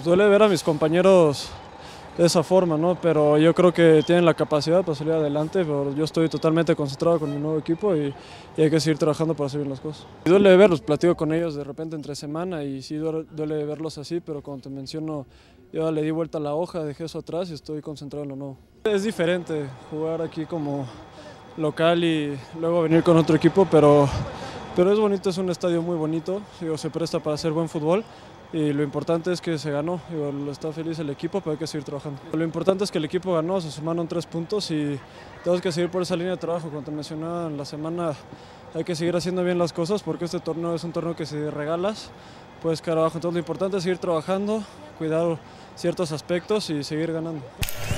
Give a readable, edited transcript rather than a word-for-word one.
duele ver a mis compañeros de esa forma, ¿no? Pero yo creo que tienen la capacidad para salir adelante, pero yo estoy totalmente concentrado con mi nuevo equipo y hay que seguir trabajando para hacer bien las cosas. Y duele verlos, platico con ellos de repente entre semana y sí duele verlos así, pero como te menciono, yo le di vuelta a la hoja, dejé eso atrás y estoy concentrado en lo nuevo. Es diferente jugar aquí como local y luego venir con otro equipo, pero es bonito, es un estadio muy bonito, digo, se presta para hacer buen fútbol y lo importante es que se ganó, digo, está feliz el equipo, pero hay que seguir trabajando. Lo importante es que el equipo ganó, se sumaron 3 puntos y tenemos que seguir por esa línea de trabajo. Como te mencionaba en la semana, hay que seguir haciendo bien las cosas porque este torneo es un torneo que si regalas puedes caer abajo. Entonces lo importante es seguir trabajando, cuidar ciertos aspectos y seguir ganando.